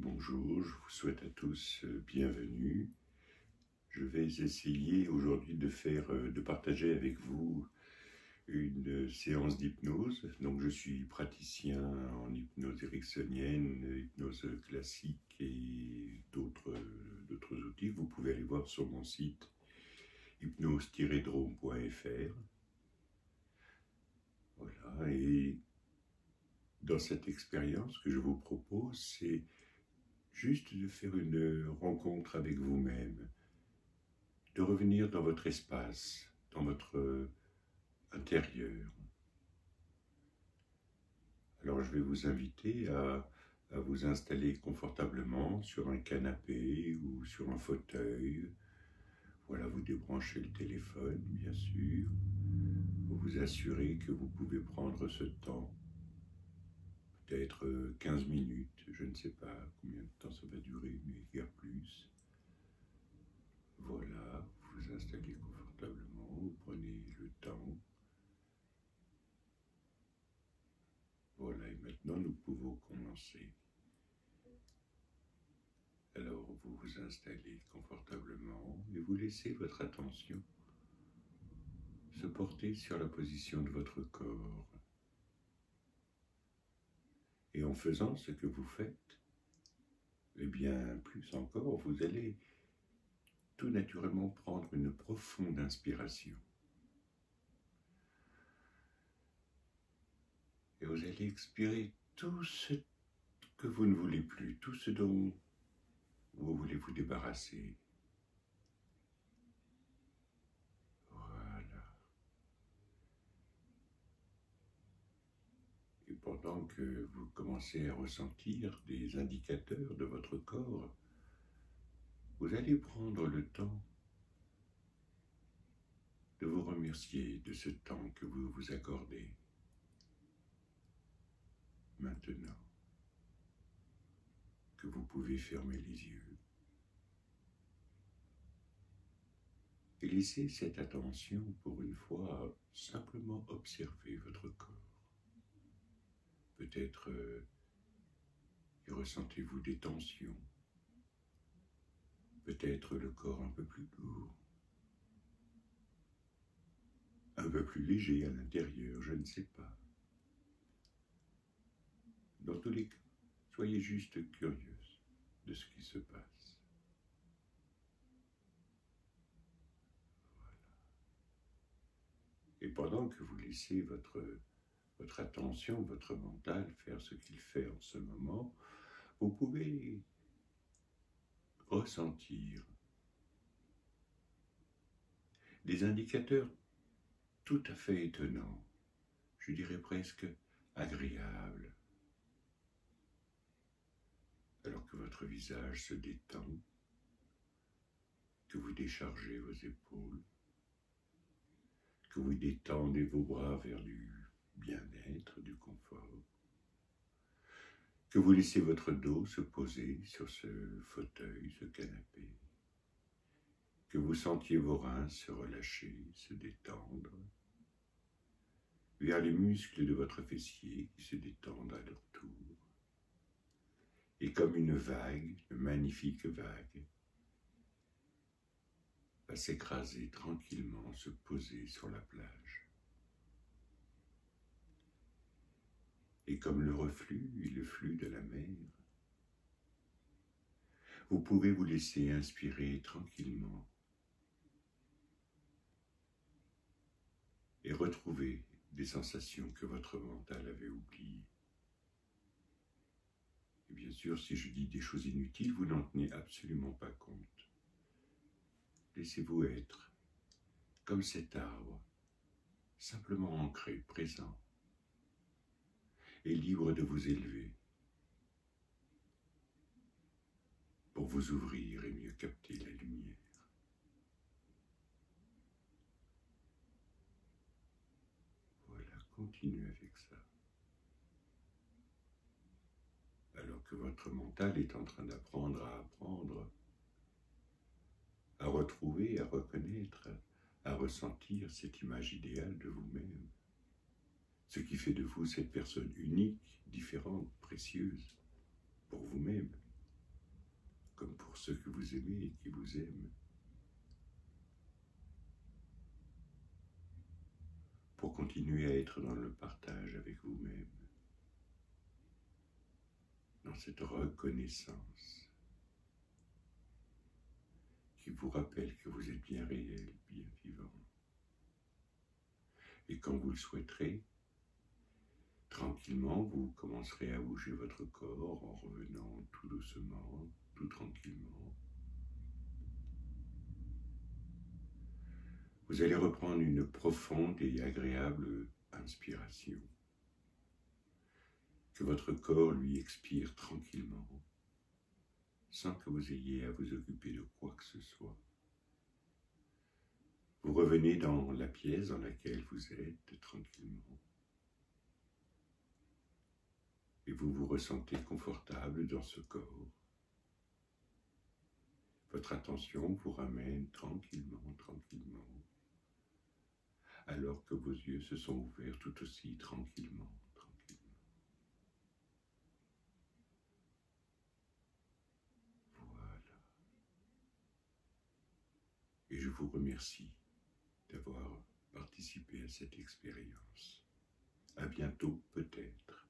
Bonjour, je vous souhaite à tous bienvenue. Je vais essayer aujourd'hui de partager avec vous une séance d'hypnose. Donc je suis praticien en hypnose ericksonienne, hypnose classique et d'autres outils. Vous pouvez aller voir sur mon site hypnose-drome.fr. Voilà, et dans cette expérience que je vous propose, c'est juste de faire une rencontre avec vous-même, de revenir dans votre espace, dans votre intérieur. Alors je vais vous inviter à vous installer confortablement sur un canapé ou sur un fauteuil. Voilà, vous débranchez le téléphone, bien sûr. Vous vous assurez que vous pouvez prendre ce temps, peut-être 15 minutes, je ne sais pas combien de temps ça va durer, mais guère plus. Voilà, vous vous installez confortablement, vous prenez le temps. Voilà, et maintenant nous pouvons commencer. Alors vous vous installez confortablement et vous laissez votre attention se porter sur la position de votre corps. Et en faisant ce que vous faites, et bien plus encore, vous allez tout naturellement prendre une profonde inspiration. Et vous allez expirer tout ce que vous ne voulez plus, tout ce dont vous voulez vous débarrasser. Voilà. Et pendant que vous commencez à ressentir des indicateurs de votre corps, vous allez prendre le temps de vous remercier de ce temps que vous vous accordez. Maintenant que vous pouvez fermer les yeux et laisser cette attention pour une fois simplement observer votre corps. Peut-être y ressentez-vous des tensions, peut-être le corps un peu plus lourd, un peu plus léger à l'intérieur, je ne sais pas. Dans tous les cas, soyez juste curieuse de ce qui se passe. Voilà. Et pendant que vous laissez votre attention, votre mental faire ce qu'il fait en ce moment, vous pouvez ressentir des indicateurs tout à fait étonnants, je dirais presque agréables, alors que votre visage se détend, que vous déchargez vos épaules, que vous détendez vos bras vers du bien-être, du confort, que vous laissez votre dos se poser sur ce fauteuil, ce canapé, que vous sentiez vos reins se relâcher, se détendre, vers les muscles de votre fessier qui se détendent à leur tour. Et comme une vague, une magnifique vague, va s'écraser tranquillement, se poser sur la plage. Et comme le reflux et le flux de la mer, vous pouvez vous laisser inspirer tranquillement et retrouver des sensations que votre mental avait oubliées. Et bien sûr, si je dis des choses inutiles, vous n'en tenez absolument pas compte. Laissez-vous être comme cet arbre, simplement ancré, présent, et libre de vous élever pour vous ouvrir et mieux capter la lumière. Voilà, continuez avec ça. Alors que votre mental est en train d'apprendre à retrouver, à reconnaître, à ressentir cette image idéale de vous-même. Ce qui fait de vous cette personne unique, différente, précieuse, pour vous-même. pour ceux que vous aimez et qui vous aiment. Pour continuer à être dans le partage avec vous-même, dans cette reconnaissance qui vous rappelle que vous êtes bien réel, bien vivant. Et quand vous le souhaiterez, tranquillement, vous commencerez à bouger votre corps en revenant tout doucement, tout tranquillement. Vous allez reprendre une profonde et agréable inspiration. Que votre corps lui expire tranquillement, sans que vous ayez à vous occuper de quoi que ce soit. Vous revenez dans la pièce dans laquelle vous êtes tranquillement. Et vous vous ressentez confortable dans ce corps. Votre attention vous ramène tranquillement, tranquillement, alors que vos yeux se sont ouverts tout aussi tranquillement, tranquillement. Voilà. Et je vous remercie d'avoir participé à cette expérience. À bientôt peut-être.